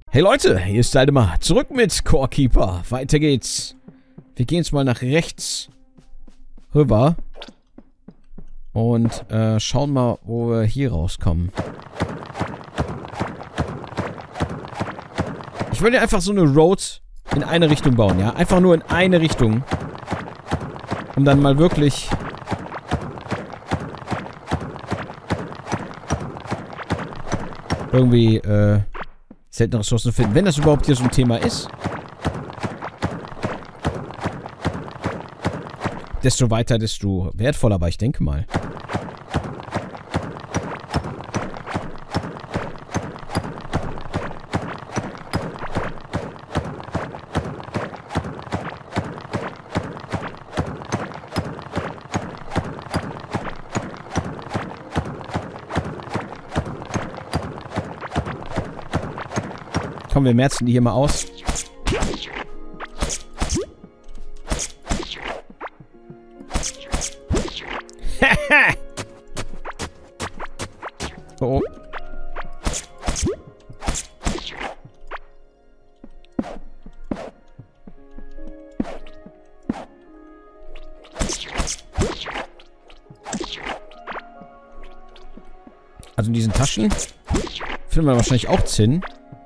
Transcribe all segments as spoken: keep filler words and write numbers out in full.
Hey Leute, hier ist Waldemar. Zurück mit Core Keeper. Weiter geht's. Wir gehen jetzt mal nach rechts rüber. Und äh, schauen mal, wo wir hier rauskommen. Ich will ja einfach so eine Road in eine Richtung bauen, ja? Einfach nur in eine Richtung. Um dann mal wirklich... irgendwie, äh... seltene Ressourcen finden, wenn das überhaupt hier so ein Thema ist. Desto weiter, desto wertvoller, aber ich denke mal. Komm, wir merzen die hier mal aus. Oh, oh. Also in diesen Taschen finden wir wahrscheinlich auch Zinn.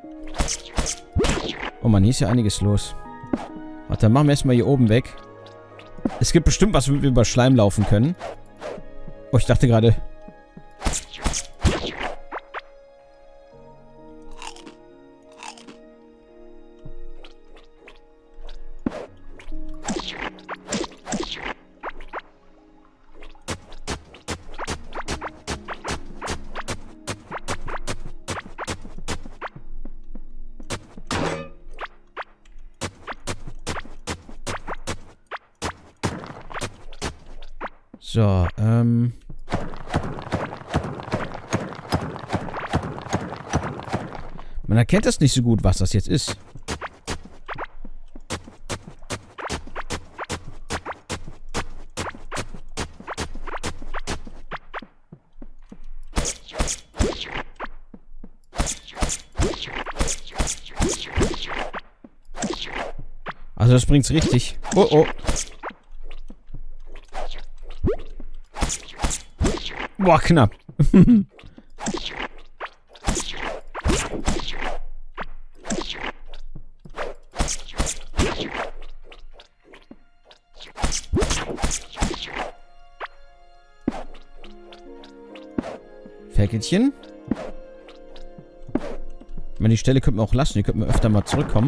Oh Mann, hier ist ja einiges los. Warte, dann machen wir erstmal hier oben weg. Es gibt bestimmt was, womit wir über Schleim laufen können. Oh, ich dachte gerade... So, ähm... man erkennt das nicht so gut, was das jetzt ist. Also das bringt's richtig. Oh, oh. Boah, knapp. Ferkelchen. Ich meine, die Stelle könnten wir auch lassen. Die könnten wir öfter mal zurückkommen.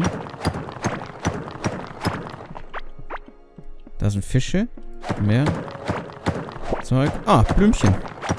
Da sind Fische. Mehr Zeug. Ah, Blümchen.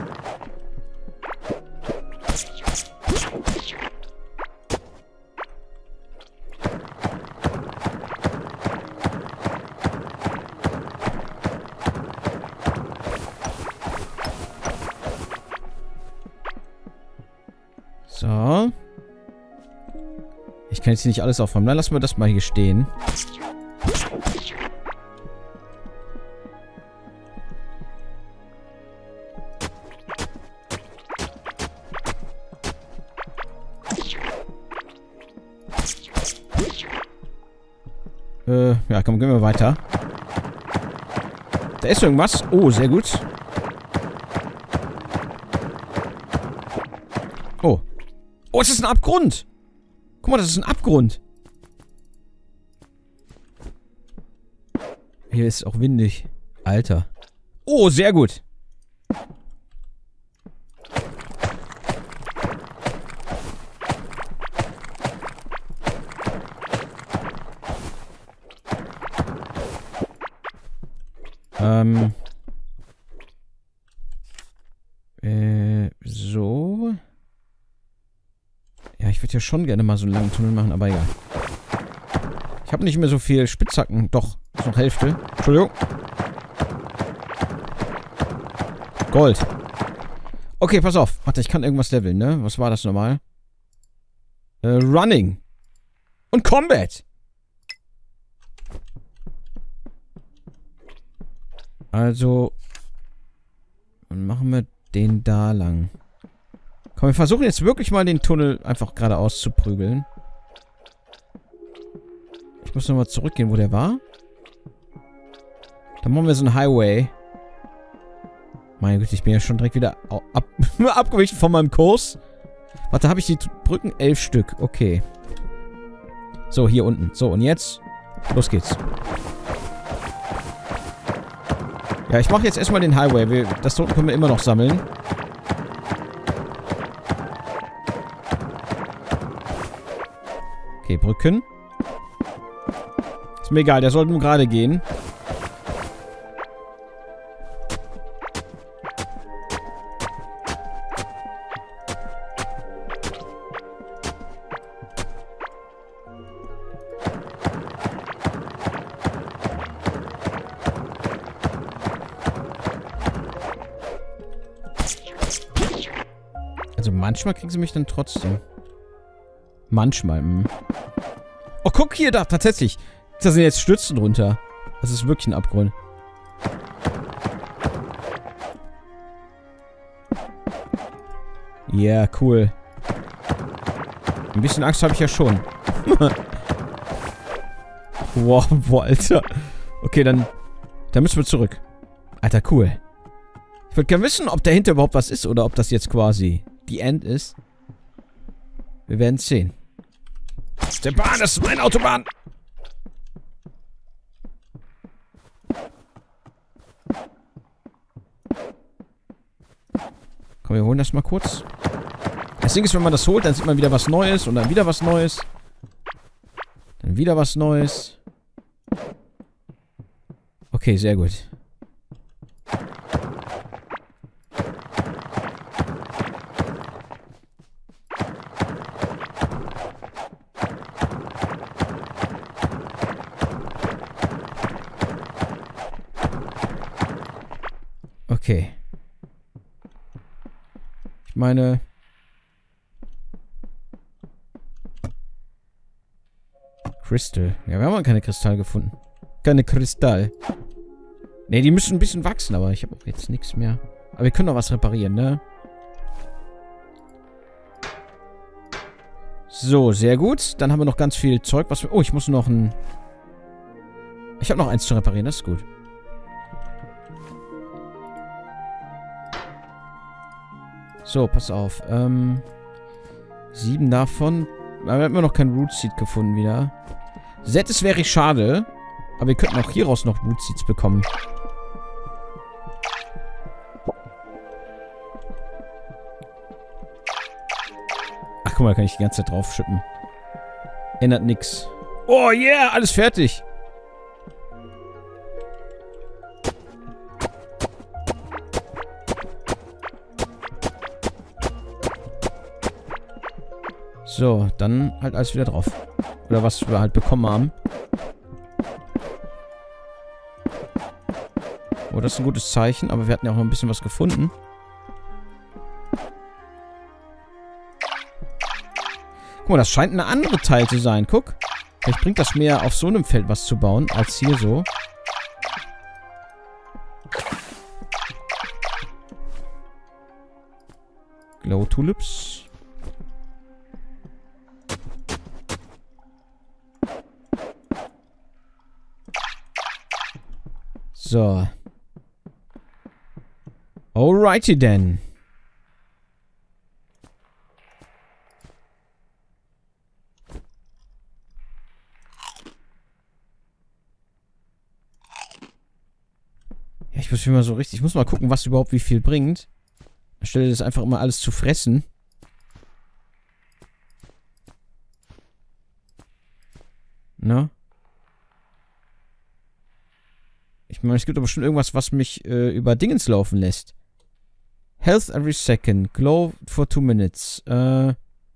So. Ich kann jetzt hier nicht alles aufräumen. Dann lassen wir das mal hier stehen. Äh, ja, komm, gehen wir weiter. Da ist irgendwas. Oh, sehr gut. Oh. Oh, es ist ein Abgrund. Guck mal, das ist ein Abgrund. Hier ist auch windig. Alter. Oh, sehr gut. Ähm. Äh, so. Ja, ich würde ja schon gerne mal so einen langen Tunnel machen, aber egal. Ich habe nicht mehr so viel Spitzhacken. Doch, ist noch Hälfte. Entschuldigung. Gold. Okay, pass auf. Warte, ich kann irgendwas leveln, ne? Was war das nochmal? Äh, Running. Und Combat. Also, dann machen wir den da lang. Komm, wir versuchen jetzt wirklich mal den Tunnel einfach geradeaus zu prügeln. Ich muss nochmal zurückgehen, wo der war. Dann machen wir so einen Highway. Meine Güte, ich bin ja schon direkt wieder ab abgewichen von meinem Kurs. Warte, habe ich die Brücken? Elf Stück. Okay. So, hier unten. So, und jetzt? Los geht's. Ja, ich mache jetzt erstmal den Highway. Wir, das da unten können wir immer noch sammeln. Okay, Brücken. Ist mir egal, der soll nur gerade gehen. Also manchmal kriegen sie mich dann trotzdem. Manchmal, mh. Oh, guck hier, da, tatsächlich. Da sind jetzt Stützen drunter. Das ist wirklich ein Abgrund. Ja, yeah, cool. Ein bisschen Angst habe ich ja schon. Wow, boah, Alter. Okay, dann, dann müssen wir zurück. Alter, cool. Ich würde gerne wissen, ob dahinter überhaupt was ist oder ob das jetzt quasi die End ist. Wir werden es sehen. Der Bahn, das ist meine Autobahn! Komm, wir holen das mal kurz. Das Ding ist, wenn man das holt, dann sieht man wieder was Neues und dann wieder was Neues. Dann wieder was Neues. Okay, sehr gut. Okay. Ich meine... Crystal. Ja, wir haben keine Kristall gefunden. Keine Kristall. Ne, die müssen ein bisschen wachsen, aber ich habe auch jetzt nichts mehr. Aber wir können noch was reparieren, ne? So, sehr gut. Dann haben wir noch ganz viel Zeug, was wir... Oh, ich muss noch ein... Ich habe noch eins zu reparieren, das ist gut. So, pass auf. Ähm... Sieben davon... Aber wir haben immer noch kein Root Seed gefunden wieder. Settes wäre schade. Aber wir könnten auch hieraus noch Root Seeds bekommen. Ach, guck mal, da kann ich die ganze Zeit drauf schippen. Ändert nix. Oh yeah, alles fertig. So, dann halt alles wieder drauf. Oder was wir halt bekommen haben. Oh, das ist ein gutes Zeichen, aber wir hatten ja auch noch ein bisschen was gefunden. Guck mal, das scheint eine andere Teil zu sein. Guck. Vielleicht bringt das mehr auf so einem Feld was zu bauen, als hier so. Glow Tulips. So. Alrighty then. Ja, ich muss mir mal so richtig... Ich muss mal gucken, was überhaupt wie viel bringt. Anstelle das einfach immer alles zu fressen. Ne? Ich meine, es gibt aber bestimmt irgendwas, was mich äh, über Dingens laufen lässt. Health every second. Glow for two minutes. Äh...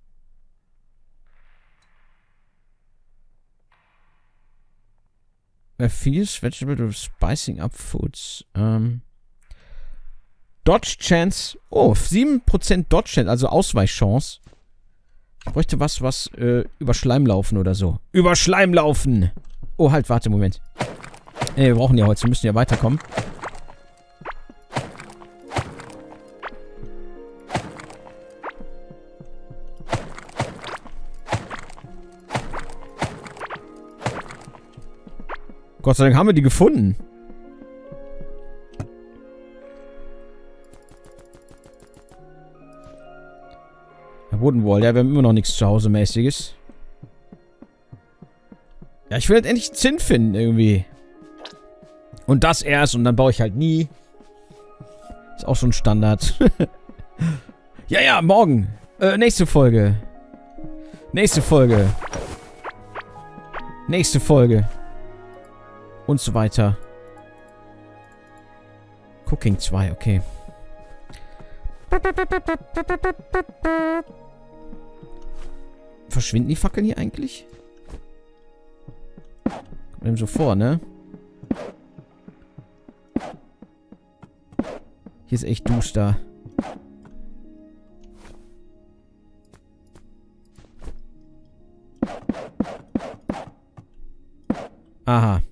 Feels vegetable with spicing up foods. Ähm... Dodge Chance. Oh, sieben Prozent Dodge Chance, also Ausweichchance. Ich bräuchte was, was äh, über Schleim laufen oder so. Über Schleim laufen! Oh, halt, warte, Moment. Ey, wir brauchen ja heute, wir müssen ja weiterkommen. Gott sei Dank haben wir die gefunden. Woodenwall, ja, wir haben immer noch nichts zu Hause mäßiges. Ja, ich will halt endlich Zinn finden, irgendwie. Und das erst und dann baue ich halt nie. Ist auch schon Standard. Ja, ja, morgen. Äh, nächste Folge. Nächste Folge. Nächste Folge. Und so weiter. Cooking zwei, okay. Verschwinden die Fackeln hier eigentlich? Kommt ihm so vor, ne? Hier ist echt duster. Aha.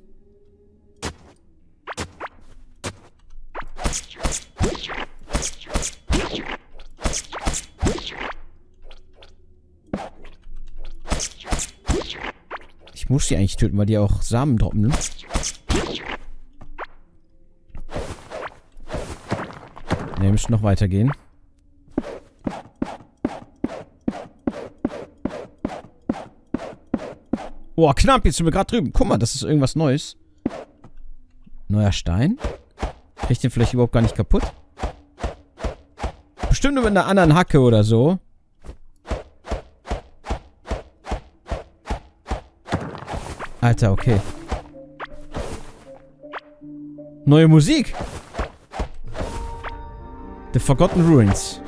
Ich muss die eigentlich töten, weil die auch Samen droppen, ne? Ne, wir müssen noch weitergehen. Oh, knapp, jetzt sind wir gerade drüben. Guck mal, das ist irgendwas Neues. Neuer Stein? Krieg ich den vielleicht überhaupt gar nicht kaputt? Bestimmt nur mit einer anderen Hacke oder so. Alter, okay. Neue Musik. The Forgotten Ruins.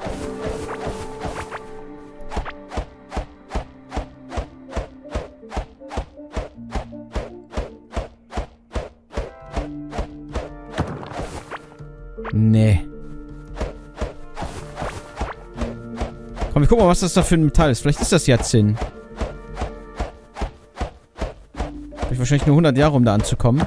Nee. Komm, wir gucken mal, was das da für ein Metall ist. Vielleicht ist das ja Zinn. Ich wahrscheinlich nur hundert Jahre, um da anzukommen.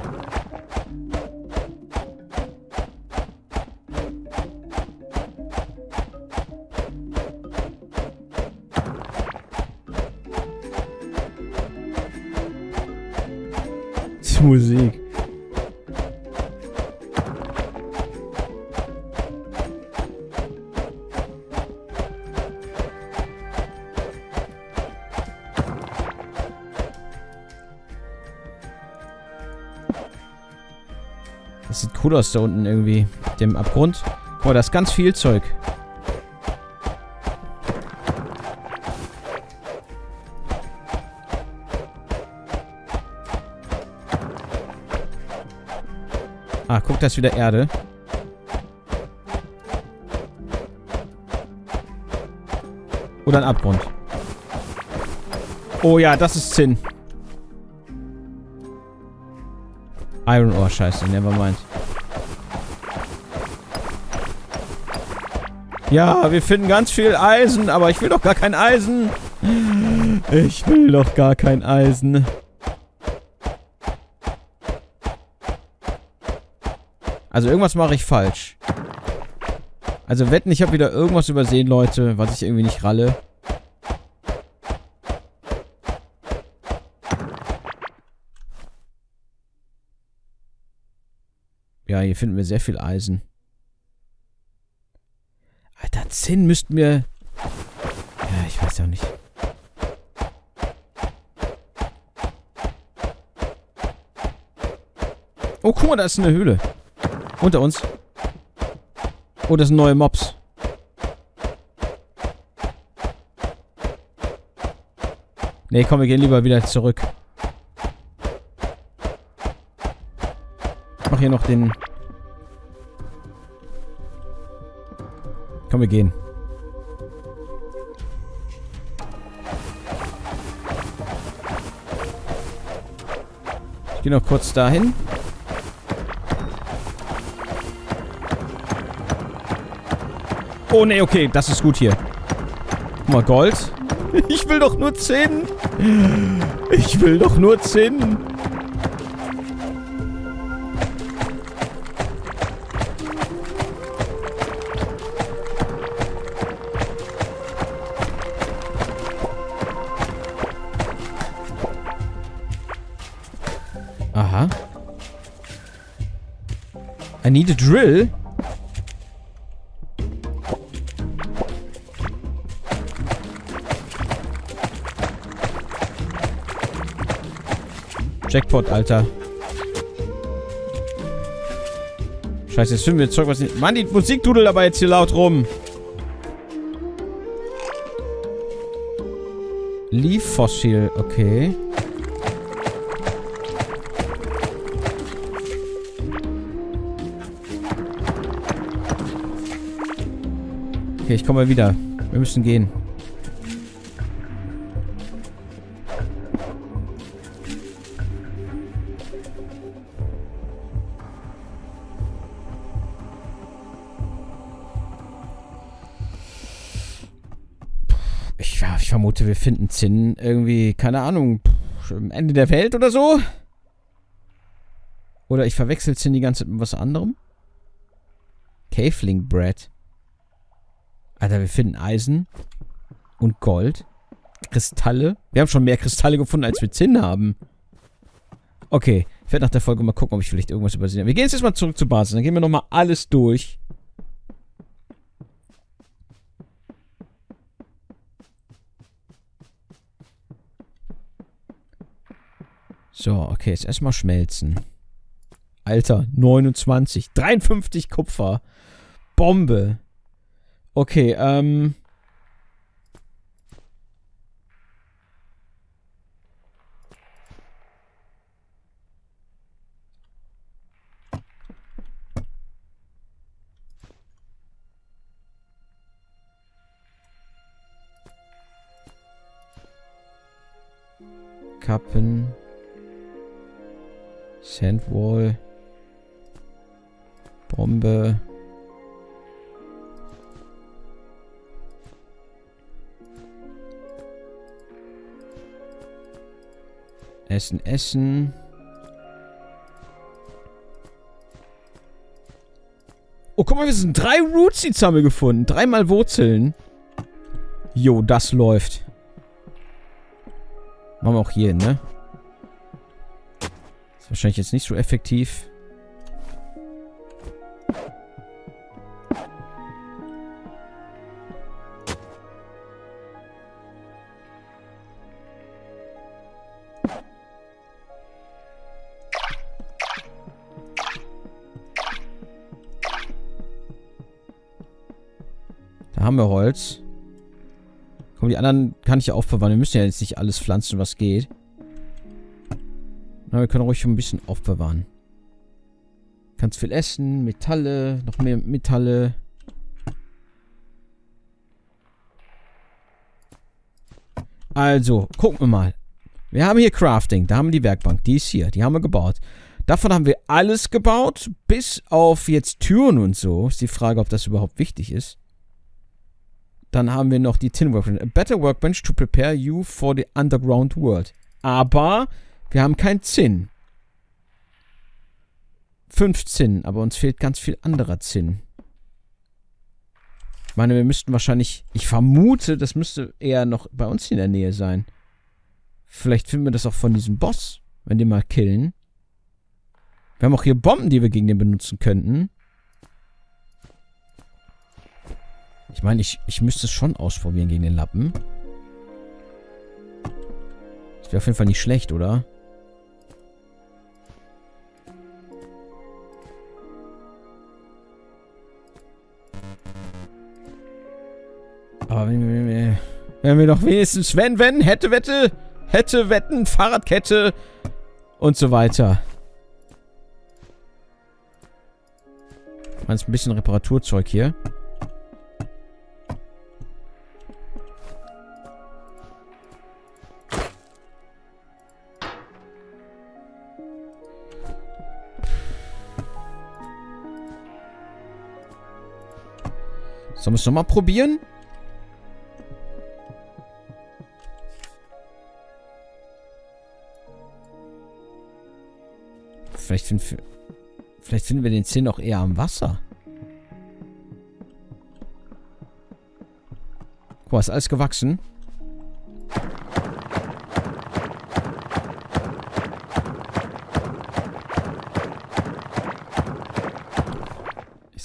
Die Musik. Das sieht cool aus da unten irgendwie. Dem Abgrund. Boah, da ist ganz viel Zeug. Ah, guck, da ist wieder Erde. Oder ein Abgrund. Oh ja, das ist Zinn. Iron Ore, scheiße, nevermind. Ja, wir finden ganz viel Eisen, aber ich will doch gar kein Eisen. Ich will doch gar kein Eisen. Also irgendwas mache ich falsch. Also wetten, ich habe wieder irgendwas übersehen, Leute, was ich irgendwie nicht ralle. Ja, hier finden wir sehr viel Eisen. Alter, Zinn müssten wir... Ja, ich weiß auch nicht. Oh, guck mal, da ist eine Höhle. Unter uns. Oh, das sind neue Mobs. Nee, komm, wir gehen lieber wieder zurück. Ich mach hier noch den... Komm, wir gehen. Ich gehe noch kurz dahin. Oh, nee, okay, das ist gut hier. Guck mal, Gold. Ich will doch nur Zinn. Ich will doch nur Zinn. Aha. I need a drill? Jackpot, Alter. Scheiße, jetzt finden wir Zeug, was nicht... Mann, die Musik dudelt aber jetzt hier laut rum. Leaf Fossil, okay. Okay, ich komme mal wieder. Wir müssen gehen. Ich, ich vermute, wir finden Zinn irgendwie, keine Ahnung, am Ende der Welt oder so. Oder ich verwechsel Zinn die ganze Zeit mit was anderem. Caveling Bread. Alter, wir finden Eisen und Gold. Kristalle. Wir haben schon mehr Kristalle gefunden, als wir Zinn haben. Okay, ich werde nach der Folge mal gucken, ob ich vielleicht irgendwas übersehen habe. Wir gehen jetzt erstmal zurück zur Basis. Dann gehen wir nochmal alles durch. So, okay, jetzt erstmal schmelzen. Alter, neunundzwanzig. dreiundfünfzig Kupfer. Bombe. Okay, ähm... Kappen. Sandwall. Bombe. Essen, essen. Oh, guck mal, wir sind drei Rootseeds haben wir gefunden. Dreimal Wurzeln. Jo, das läuft. Machen wir auch hier hin, ne? Ist wahrscheinlich jetzt nicht so effektiv. Da haben wir Holz. Komm, die anderen kann ich ja aufbewahren. Wir müssen ja jetzt nicht alles pflanzen, was geht. Aber wir können ruhig schon ein bisschen aufbewahren. Kannst viel essen, Metalle, noch mehr Metalle. Also, gucken wir mal. Wir haben hier Crafting, da haben wir die Werkbank, die ist hier, die haben wir gebaut. Davon haben wir alles gebaut, bis auf jetzt Türen und so. Ist die Frage, ob das überhaupt wichtig ist. Dann haben wir noch die Tin Workbench. A better workbench to prepare you for the underground world. Aber wir haben kein Zinn. Fünf Zinn, aber uns fehlt ganz viel anderer Zinn. Ich meine, wir müssten wahrscheinlich... Ich vermute, das müsste eher noch bei uns in der Nähe sein. Vielleicht finden wir das auch von diesem Boss, wenn den mal killen. Wir haben auch hier Bomben, die wir gegen den benutzen könnten. Ich meine, ich, ich müsste es schon ausprobieren gegen den Lappen. Das wäre auf jeden Fall nicht schlecht, oder? Aber wenn wir, wenn wir, wenn wir doch wenigstens, wenn, wenn, hätte, wette, hätte, wetten, Fahrradkette und so weiter. Ich meine, es ist ein bisschen Reparaturzeug hier. Sollen wir es nochmal probieren? Vielleicht finden, wir, vielleicht finden wir den Zinn auch eher am Wasser. Guck mal, ist alles gewachsen.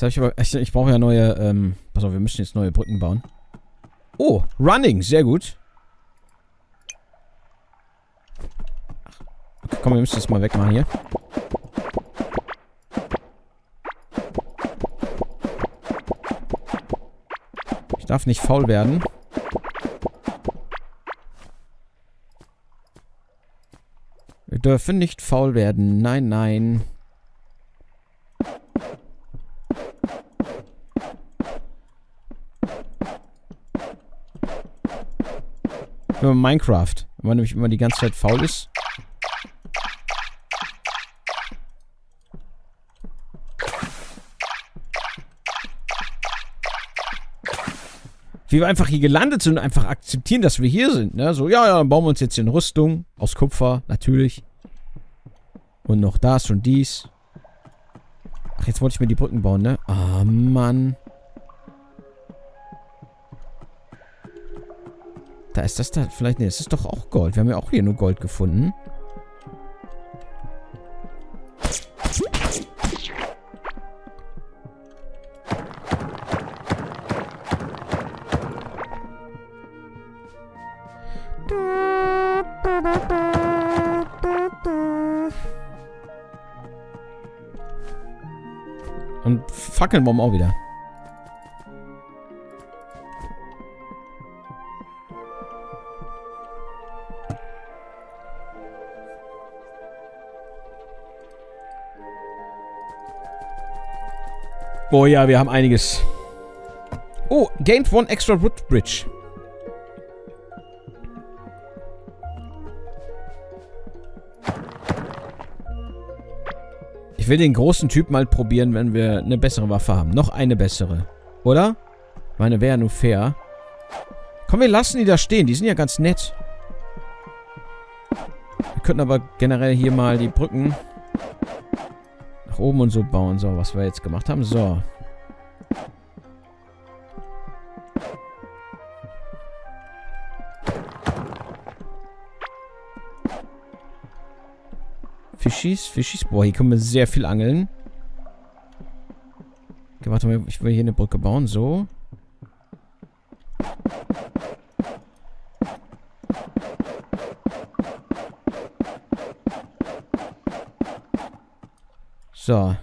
Jetzt hab ich aber... Ich, ich brauche ja neue... Ähm, pass auf, wir müssen jetzt neue Brücken bauen. Oh, Running. Sehr gut. Okay, komm, wir müssen das mal wegmachen hier. Ich darf nicht faul werden. Wir dürfen nicht faul werden. Nein, nein. Für Minecraft. Wenn man nämlich immer die ganze Zeit faul ist. Wie wir einfach hier gelandet sind und einfach akzeptieren, dass wir hier sind, ne? So, ja, ja, dann bauen wir uns jetzt hier eine Rüstung. Aus Kupfer, natürlich. Und noch das und dies. Ach, jetzt wollte ich mir die Brücken bauen, ne? Ah, oh, Mann. Da ist das da, vielleicht, ne, das ist doch auch Gold. Wir haben ja auch hier nur Gold gefunden. Und Fackeln brauchen wir auch wieder. Oh ja, wir haben einiges. Oh, gained one extra wood bridge. Ich will den großen Typ mal probieren, wenn wir eine bessere Waffe haben. Noch eine bessere. Oder? Ich meine, wäre ja nur fair. Komm, wir lassen die da stehen. Die sind ja ganz nett. Wir könnten aber generell hier mal die Brücken nach oben und so bauen. So, was wir jetzt gemacht haben. So. Fischis, Fischis. Boah, hier können wir sehr viel angeln. Okay, warte mal, ich will hier eine Brücke bauen. So. So.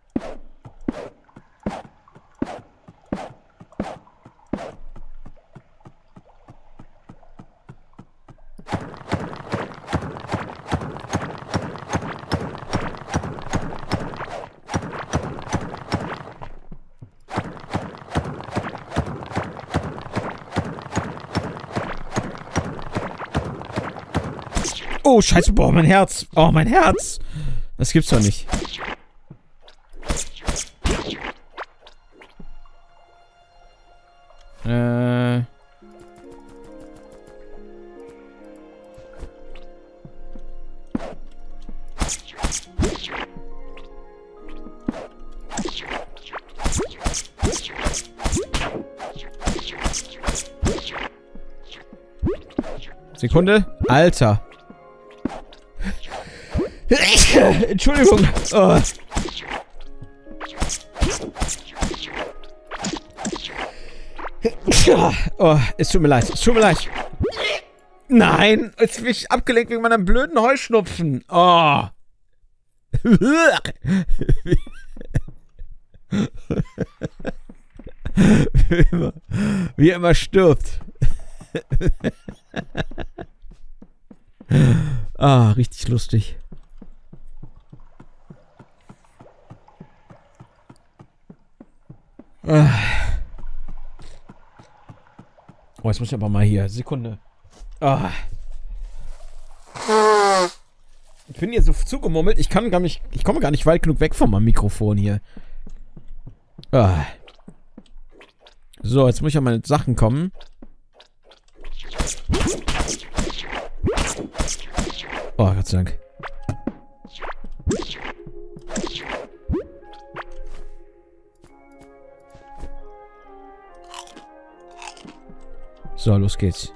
Oh, scheiße, boah, mein Herz. Oh, mein Herz. Das gibt's doch nicht. Äh. Sekunde. Alter. Entschuldigung. Oh. Oh, es tut mir leid. Es tut mir leid. Nein, jetzt bin ich abgelenkt wegen meiner blöden Heuschnupfen. Oh. Wie immer, wie er immer stirbt. Ah, richtig lustig. Ah. Oh, jetzt muss ich aber mal hier. Sekunde. Ah. Ich bin hier so zugemummelt. Ich kann gar nicht. Ich komme gar nicht weit genug weg von meinem Mikrofon hier. Ah. So, jetzt muss ich an meine Sachen kommen. Oh, Gott sei Dank. So, los geht's.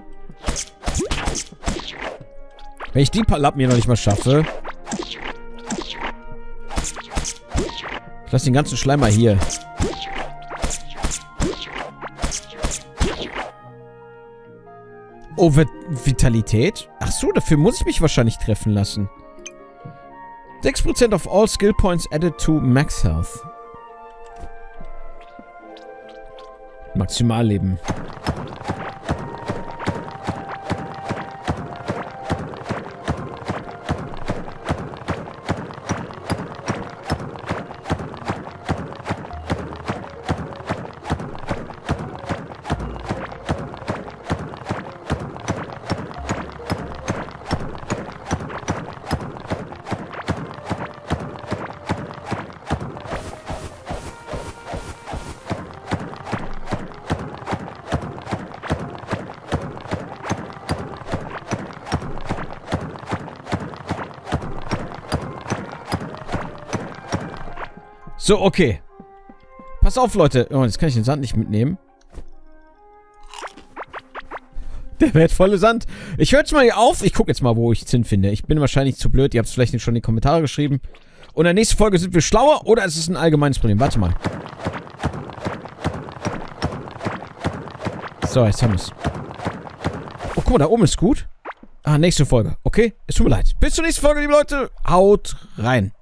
Wenn ich die paar Lappen hier noch nicht mal schaffe. Ich lasse den ganzen Schleim mal hier. Oh, Vitalität? Ach so, dafür muss ich mich wahrscheinlich treffen lassen. sechs Prozent of all skill points added to max health. Maximalleben. So, okay. Pass auf, Leute. Oh, jetzt kann ich den Sand nicht mitnehmen. Der wertvolle Sand. Ich höre jetzt mal hier auf. Ich gucke jetzt mal, wo ich Zinn finde. Ich bin wahrscheinlich zu blöd. Ihr habt es vielleicht schon in die Kommentare geschrieben. Und in der nächsten Folge sind wir schlauer oder ist es ein allgemeines Problem? Warte mal. So, jetzt haben wir es. Oh, guck mal, da oben ist gut. Ah, nächste Folge. Okay? Es tut mir leid. Bis zur nächsten Folge, liebe Leute. Haut rein.